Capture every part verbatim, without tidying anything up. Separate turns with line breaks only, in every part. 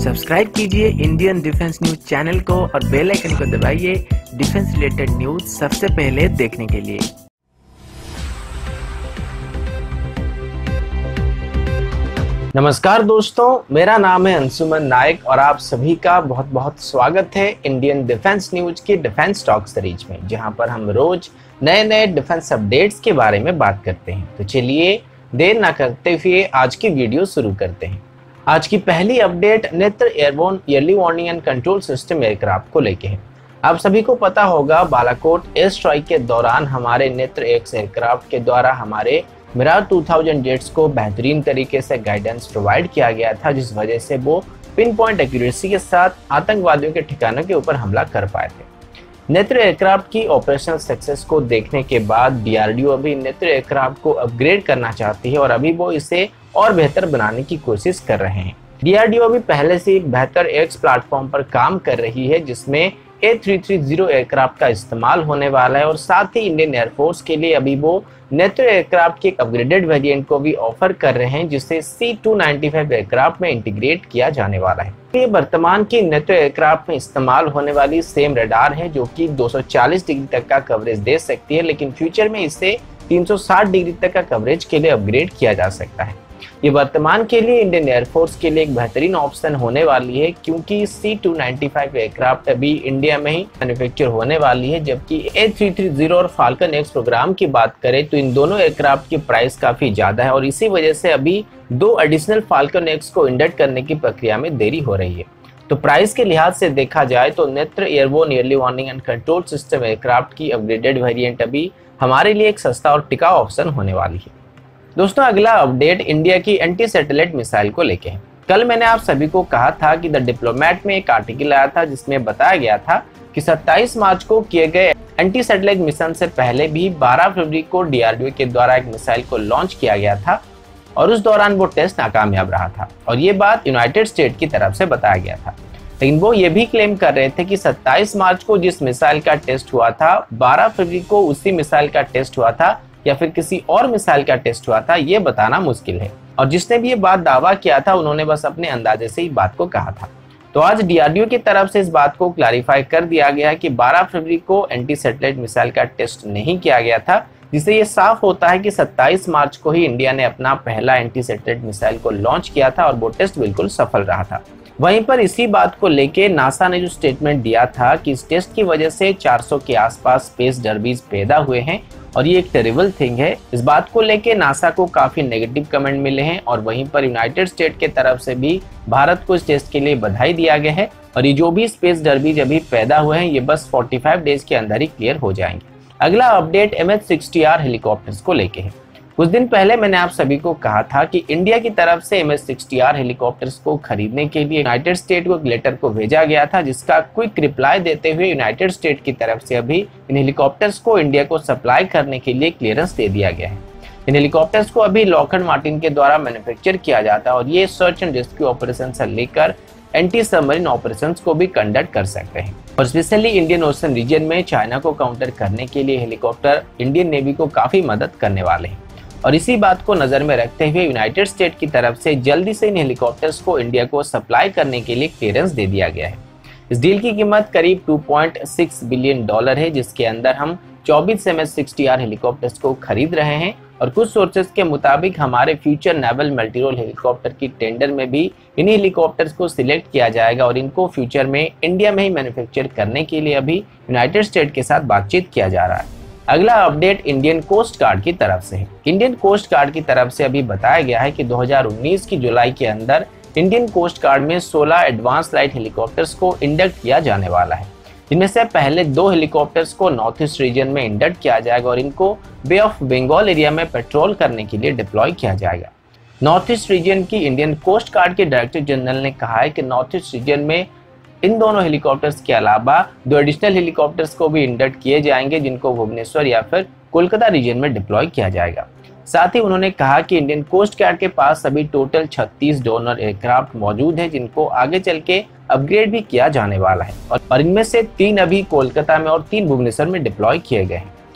Subscribe कीजिए Indian defence news channel को और बेल आइकन को दबाइए डिफेंस रिलेटेड न्यूज सबसे पहले देखने के लिए।
नमस्कार दोस्तों, मेरा नाम है अंशुमन नायक और आप सभी का बहुत बहुत स्वागत है इंडियन डिफेंस न्यूज की डिफेंस टॉक सीरीज में, जहां पर हम रोज नए नए डिफेंस अपडेट्स के बारे में बात करते हैं। तो चलिए देर ना करते हुए आज की वीडियो शुरू करते हैं। आज की पहली update Netra airborne early warning and control system aircraft को लेके है। आप सभी को पता होगा बालाकोट एयर स्ट्राइक के दौरान हमारे नेत्र एक्स एयरक्राफ्ट के द्वारा हमारे मिराज दो हज़ार जेट्स को बेहतरीन तरीके से गाइडेंस प्रोवाइड किया गया था, जिस वजह से वो पिन पॉइंट एक्यूरेसी के साथ आतंकवादियों के ठिकानों के ऊपर हमला कर पाए थे। नेत्र एयरक्राफ्ट की ऑपरेशनल सक्सेस को देखने के बाद डीआरडीओ अभी नेत्र एयरक्राफ्ट को अपग्रेड करना चाहती है और अभी वो इसे और बेहतर बनाने की कोशिश कर रहे हैं। डीआरडीओ अभी पहले से एक बेहतर एक्स प्लेटफॉर्म पर काम कर रही है, जिसमें A three three zero aircraft का इस्तेमाल होने वाला है और साथ ही इंडियन एयरफोर्स के लिए अभी वो नेत्र एयरक्राफ्ट के एक अपग्रेडेड वेरिएंट को भी ऑफर कर रहे हैं, जिसे C two ninety five aircraft में इंटीग्रेट किया जाने वाला है। ये वर्तमान की नेत्र एयरक्राफ्ट में इस्तेमाल होने वाली सेम रडार है, जो कि दो सौ चालीस डिग्री तक का कवरेज दे सकती है, लेकिन फ्यूचर में इसे तीन सौ साठ डिग्री तक का कवरेज के लिए अपग्रेड किया जा सकता है। ये वर्तमान के लिए इंडियन एयरफोर्स के लिए एक बेहतरीन ऑप्शन होने वाली है, क्योंकि C two ninety five aircraft अभी इंडिया में ही मैन्युफैक्चर होने वाली है, जबकि ए थ्री थ्री ज़ीरो और फाल्कन एक्स प्रोग्राम की बात करें तो इन दोनों एयरक्राफ्ट की प्राइस काफी ज्यादा है और इसी वजह से अभी दो एडिशनल फाल्कन एक्स को इंडक्ट करने की प्रक्रिया में देरी हो रही है। तो प्राइस के लिहाज से देखा जाए तो Netra airborne early warning and control system aircraft की अपग्रेडेड वेरिएंट अभी हमारे लिए एक सस्ता और टिकाऊ ऑप्शन होने वाली है। दोस्तों, अगला अपडेट इंडिया की एंटी सैटेलाइट मिसाइल को लेके है। कल मैंने आप सभी को कहा था कि द डिप्लोमेट में एक आर्टिकल आया था, जिसमें बताया गया था कि सत्ताईस मार्च को किए गए एंटी सैटेलाइट मिशन से पहले भी बारह फरवरी को डीआरडीओ के द्वारा एक मिसाइल को लॉन्च किया गया था और उस दौरान वो टेस्ट नाकामयाब रहा था और ये बात यूनाइटेड स्टेट की तरफ से बताया गया था। लेकिन वो ये भी क्लेम कर रहे थे कि सत्ताईस मार्च को जिस मिसाइल का टेस्ट हुआ था, बारह फरवरी को उसी मिसाइल का टेस्ट हुआ था या फिर किसी और मिसाइल का टेस्ट हुआ था, ये बताना मुश्किल है। और जिसने भी ये बात दावा किया था, उन्होंने बस अपने अंदाजे से ही बात को कहा था। तो आज डीआरडीओ की तरफ से इस बात को क्लैरिफाई कर दिया गया है कि बारह फरवरी को एंटी सैटेलाइट मिसाइल का टेस्ट नहीं किया गया था, जिससे ये साफ होता है कि सत्ताईस मार्च को ही इंडिया ने अपना पहला एंटी सैटेलाइट मिसाइल को लॉन्च किया था और वो टेस्ट बिल्कुल सफल रहा था। वहीं पर इसी बात को लेके नासा ने जो स्टेटमेंट दिया था कि इस टेस्ट की वजह से चार सौ के आसपास स्पेस डर्बीज पैदा हुए हैं और ये एक टेरिबल थिंग है। इस बात को लेके नासा को काफी नेगेटिव कमेंट मिले हैं और वहीं पर यूनाइटेड स्टेट के तरफ से भी भारत को इस टेस्ट के लिए बधाई दिया गया है और ये जो भी स्पेस डर्बीज अभी पैदा हुए हैं, ये बस पैंतालीस डेज के अंदर ही क्लियर हो जाएंगे। अगला update M H sixty R helicopters को लेके है। कुछ दिन पहले मैंने आप सभी को कहा था कि इंडिया की तरफ से M H sixty R helicopters को खरीदने के लिए यूनाइटेड स्टेट को एक लेटर को भेजा गया था, जिसका क्विक रिप्लाई देते हुए यूनाइटेड स्टेट की तरफ से अभी इन हेलीकॉप्टर्स को इंडिया को सप्लाई करने के लिए क्लियरेंस दे दिया गया है। इन हेलीकॉप्टर्स को अभी लॉकहीड मार्टिन के द्वारा मैन्युफैक्चर किया जाता है और ये सर्च एंड रेस्क्यू ऑपरेशन से लेकर एंटी सबमरीन ऑपरेशंस को भी कंडक्ट कर सकते हैं और स्पेशली इंडियन ओशन रीजन में चाइना को काउंटर करने के लिए हेलीकॉप्टर इंडियन नेवी को काफी मदद करने वाले हैं। और इसी बात को नजर में रखते हुए यूनाइटेड स्टेट की तरफ से जल्दी से इन हेलीकॉप्टर्स को इंडिया को सप्लाई करने के लिए क्लियरेंस दे दिया गया है। इस डील की कीमत करीब दो पॉइंट छह बिलियन डॉलर है, जिसके अंदर हम चौबीस M H sixty R helicopters को खरीद रहे हैं और कुछ सोर्सेज के मुताबिक हमारे फ्यूचर नेवल मल्टीरोल हेलीकॉप्टर की टेंडर में भी इन हेलीकॉप्टर्स को सिलेक्ट किया जाएगा और इनको फ्यूचर में इंडिया में ही मैन्युफैक्चर करने के लिए अभी यूनाइटेड स्टेट के साथ बातचीत किया जा रहा है। अगला अपडेट इंडियन कोस्ट गार्ड की तरफ से है। इंडियन कोस्ट गार्ड की तरफ से अभी बताया गया है कि दो हज़ार उन्नीस की जुलाई के अंदर इंडियन कोस्ट गार्ड में सोलह एडवांस लाइट हेलीकॉप्टर्स को इंडक्ट किया जाने वाला है। इनमें से पहले दो हेलीकॉप्टर्स को नॉर्थ ईस्ट रीजन में इंडक्ट किया जाएगा और इनको बे ऑफ बंगाल एरिया में पेट्रोल करने के लिए डिप्लॉय किया जाएगा। नॉर्थ ईस्ट रीजन की इंडियन कोस्ट गार्ड के डायरेक्टर जनरल ने कहा है कि नॉर्थ ईस्ट रीजन में इन दोनों हेलीकॉप्टर्स के अलावा दो एडिशनल हेलीकॉप्टर्स को भी इंडक्ट किए जाएंगे, जिनको भुवनेश्वर या फिर कोलकाता रीजन में डिप्लॉय किया जाएगा। साथ ही उन्होंने कहा कि इंडियन कोस्ट गार्ड के पास अभी टोटल छत्तीस डोनर एयरक्राफ्ट मौजूद है, जिनको आगे चल के अपग्रेड भी किया जाने वाला है और इनमें से तीन अभी कोलकाता में और तीन भुवनेश्वर में डिप्लॉय किए गए हैं।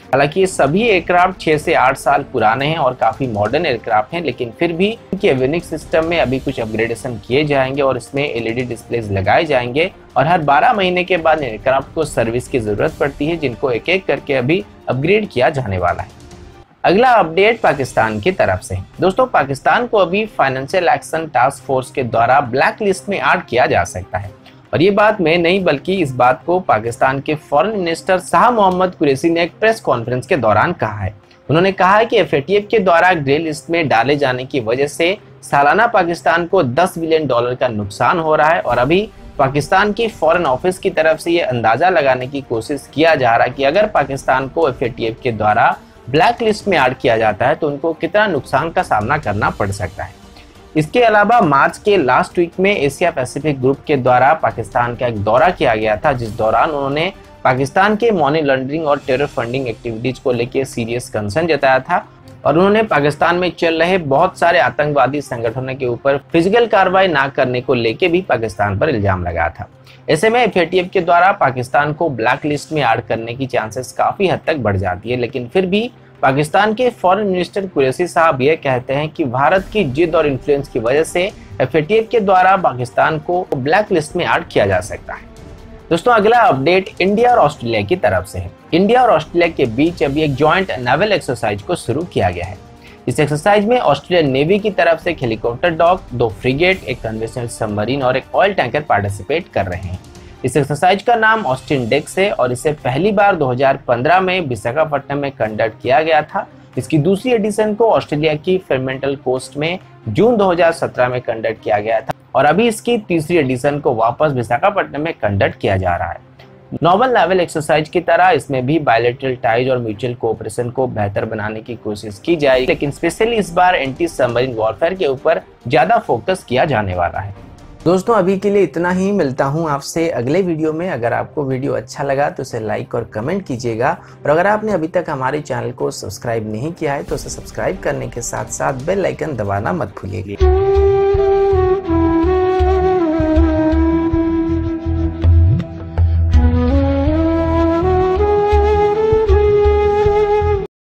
हालांकि ये सभी एयरक्राफ्ट छह से आठ साल पुराने हैं और काफी मॉडर्न एयरक्राफ्ट हैं, लेकिन फिर भी इनके एवियोनिक्स सिस्टम में अभी कुछ अपग्रेडेशन किए जाएंगे और इसमें एलईडी डिस्प्लेज लगाए जाएंगे और हर बारह महीने के बाद एयरक्राफ्ट को सर्विस की जरूरत पड़ती है, जिनको एक एक करके अभी अपग्रेड किया जाने वाला है। अगला अपडेट पाकिस्तान की तरफ से। दोस्तों, पाकिस्तान को अभी फाइनेंशियल एक्शन टास्क फोर्स के द्वारा ब्लैक लिस्ट में ऐड किया जा सकता है और ये बात मैं नहीं बल्कि इस बात को पाकिस्तान के फॉरेन मिनिस्टर शाह मोहम्मद कुरैशी ने एक प्रेस कॉन्फ्रेंस के दौरान कहा है। उन्होंने कहा है कि एफएटीएफ के द्वारा ग्रे लिस्ट में डाले जाने की वजह से सालाना पाकिस्तान को दस बिलियन डॉलर का नुकसान हो रहा है और अभी पाकिस्तान की फॉरेन ऑफिस की तरफ से ये अंदाजा लगाने की कोशिश किया जा रहा है कि अगर पाकिस्तान को एफएटीएफ के द्वारा ब्लैक लिस्ट में ऐड किया जाता है तो उनको कितना नुकसान का सामना करना पड़ सकता है। इसके अलावा मार्च के लास्ट वीक में एशिया पैसिफिक ग्रुप के द्वारा पाकिस्तान का एक दौरा किया गया था, जिस दौरान उन्होंने पाकिस्तान के मनी लॉन्ड्रिंग और टेरर फंडिंग एक्टिविटीज को लेकर सीरियस कंसर्न जताया था और उन्होंने पाकिस्तान में चल रहे बहुत सारे आतंकवादी संगठनों के ऊपर फिजिकल कार्रवाई ना करने को लेकर भी पाकिस्तान पर इल्जाम लगाया था। ऐसे में एफएटीएफ के द्वारा पाकिस्तान को ब्लैक लिस्ट में ऐड करने की चांसेस काफी हद तक बढ़ जाती है, लेकिन फिर भी पाकिस्तान के फॉरेन मिनिस्टर कुरैशी साहब ये कहते हैं कि भारत की जिद और इन्फ्लुएंस की वजह से एफएटीएफ के द्वारा पाकिस्तान को ब्लैक लिस्ट में ऐड किया जा सकता है। दोस्तों, अगला अपडेट इंडिया और ऑस्ट्रेलिया की तरफ से है। इंडिया और ऑस्ट्रेलिया के बीच अभी एक जॉइंट नेवल एक्सरसाइज को शुरू किया गया है। इस एक्सरसाइज में ऑस्ट्रेलियन नेवी की तरफ से एक हेलीकॉप्टर डॉक, दो फ्रिगेट, एक कन्वेंशनल सबमरीन और एक ऑयल टैंकर पार्टिसिपेट कर रहे हैं। इस एक्सरसाइज का नाम ऑस्टिन डेक्स है और इसे पहली बार दो हज़ार पंद्रह में विशाखापट्टनम में कंडक्ट किया गया था। इसकी दूसरी एडिशन को ऑस्ट्रेलिया की फ्रीमैंटल कोस्ट में जून दो हज़ार सत्रह में कंडक्ट किया गया था और अभी इसकी तीसरी एडिशन को वापस विशाखापट्टनम में कंडक्ट किया जा रहा है। नॉर्मल नेवल एक्सरसाइज की तरह इसमें भी बायलैटरल टाइज और म्यूचुअल कोऑपरेशन को बेहतर बनाने की कोशिश की जाएगी, लेकिन स्पेशली इस बार एंटी सबमरीन वॉरफेयर के ऊपर ज्यादा फोकस किया जाने वाला है। दोस्तों, अभी के लिए इतना ही। मिलता हूं आपसे अगले वीडियो में। अगर आपको वीडियो अच्छा लगा तो इसे लाइक और कमेंट कीजिएगा और अगर आपने अभी तक हमारे चैनल को सब्सक्राइब नहीं किया है तो उसे सब्सक्राइब करने के साथ साथ बेल आइकन दबाना मत भूलिएगा।